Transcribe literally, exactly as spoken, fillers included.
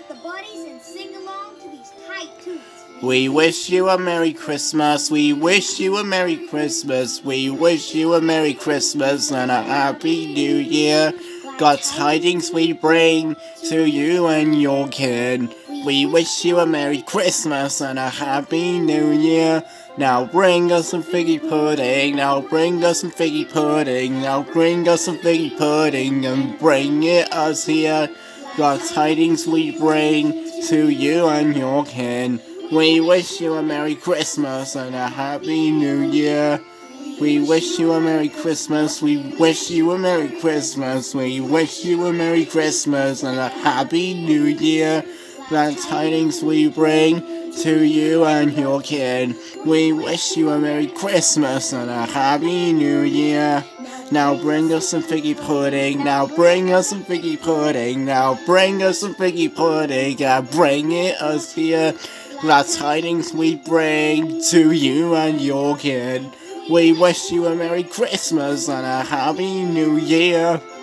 with the buddies and sing along to these tight tunes. We wish you a Merry Christmas, we wish you a Merry Christmas, we wish you a Merry Christmas and a Happy New Year. God's tidings we bring to you and your kin. We wish you a Merry Christmas and a Happy New Year. Now bring us some figgy pudding, now bring us some figgy pudding, now bring us some figgy pudding and bring it us here. God's tidings we bring to you and your kin. We wish you a Merry Christmas and a Happy New Year. We wish you a Merry Christmas, we wish you a Merry Christmas, we wish you a Merry Christmas and a Happy New Year. Glad tidings we bring to you and your kin. We wish you a Merry Christmas and a Happy New Year. Now bring us some figgy pudding, now bring us some figgy pudding, now bring us some figgy pudding, and bring it us here. Glad tidings we bring to you and your kin. We wish you a Merry Christmas and a Happy New Year.